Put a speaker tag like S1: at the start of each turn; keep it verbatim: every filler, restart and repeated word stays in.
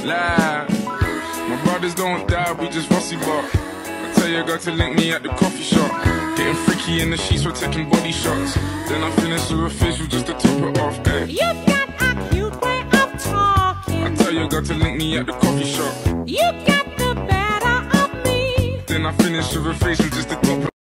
S1: lie. My brothers don't die, we just rusty bark. I tell your girl to link me at the coffee shop. Getting freaky in the sheets, we're taking body shots. Then I finish with a facial just to top it off, eh?
S2: You got a cute way of talking.
S1: I tell your girl to link me at the coffee shop.
S2: You got the better of me.
S1: Then I finish with a facial just to top it off.